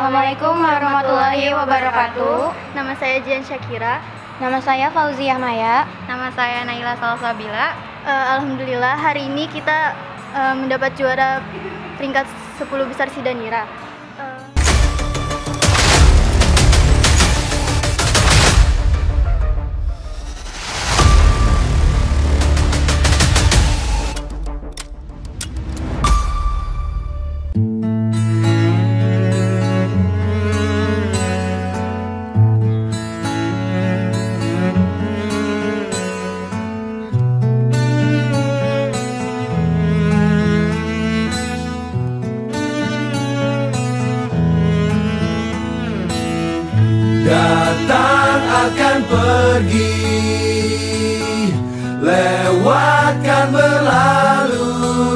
Assalamualaikum warahmatullahi wabarakatuh. Nama saya Jian Syakira. Nama saya Fauziah Maya. Nama saya Naila Salsabila. Alhamdulillah hari ini kita mendapat juara peringkat 10 besar Sidanira. Datang akan pergi, lewatkan berlalu,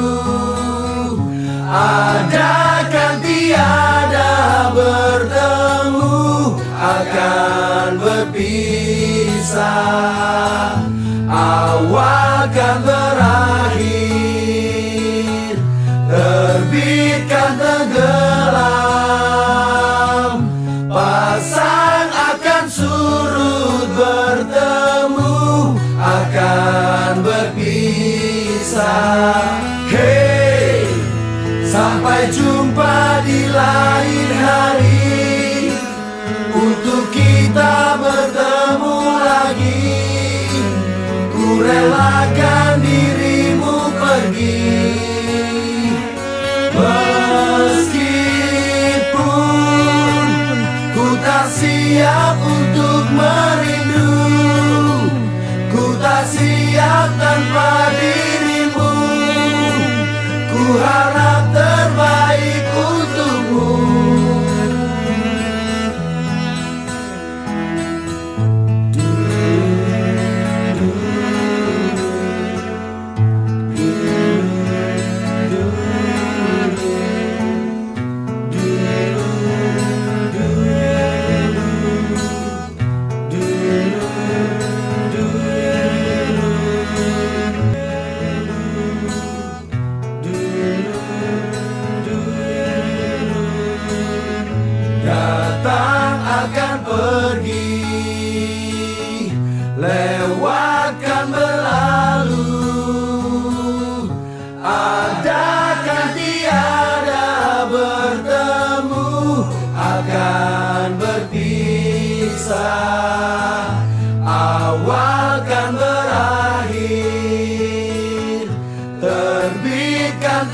ada kan tiada bertemu, akan berpisah, awal kan berakhir, terbitkan tenggelam, pasang akan surut, bertemu akan berpisah. Hey, sampai jumpa di lain hari, untuk kita bertemu lagi. Ku relakan dirimu pergi, meskipun ku tak siap untuk merindu, ku tak siap tanpa dirimu. Ku harap terbaik untukmu. Datang akan pergi, lewatkan berlalu, ada kan tiada bertemu, akan berpisah, awal kan berakhir, terbitkan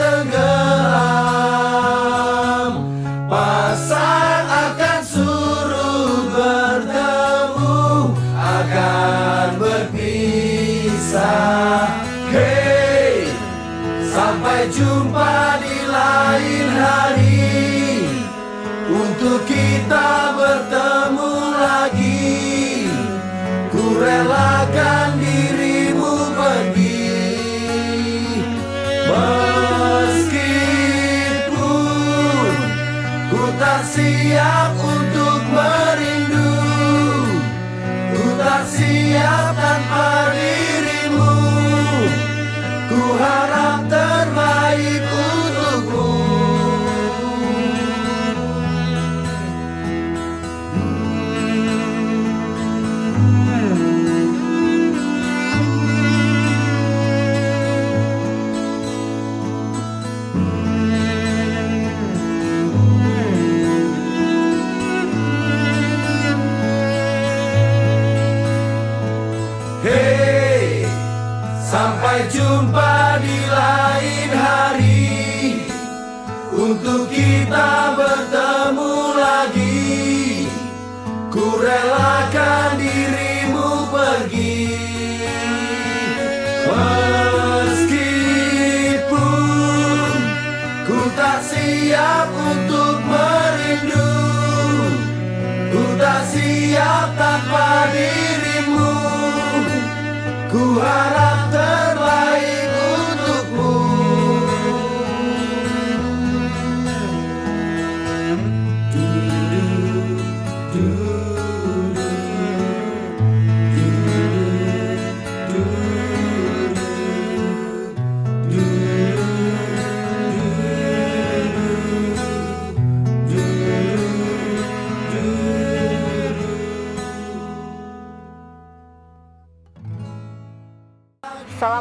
tenggelam, pasang akan surut, bertemu akan berpisah. Hey, sampai jumpa di lain hari, untuk kita bertemu lagi. Ku relakan dirimu pergi, meskipun ku tak siap untuk merindu, ku tak siap tanpa dirimu. Ku harap terbaik untukmu. Hey, sampai jumpa di lain hari, untuk kita bertemu lagi. Ku relakan dirimu pergi, meskipun ku tak siap untuk merindu, ku tak siap tanpa dirimu. Ku harap terbaik untukmu.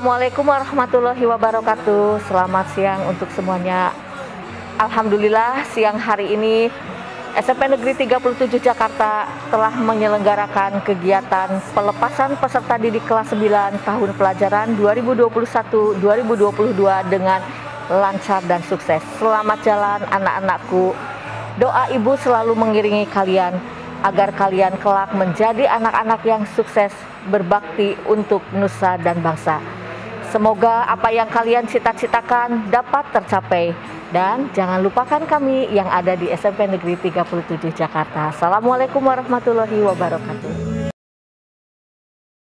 Assalamualaikum warahmatullahi wabarakatuh. Selamat siang untuk semuanya. Alhamdulillah siang hari ini SMP Negeri 37 Jakarta telah menyelenggarakan kegiatan pelepasan peserta didik kelas 9 tahun pelajaran 2021-2022 dengan lancar dan sukses. Selamat jalan anak-anakku. Doa ibu selalu mengiringi kalian agar kalian kelak menjadi anak-anak yang sukses berbakti untuk nusa dan bangsa. Semoga apa yang kalian cita-citakan dapat tercapai. Dan jangan lupakan kami yang ada di SMP Negeri 37 Jakarta. Assalamualaikum warahmatullahi wabarakatuh.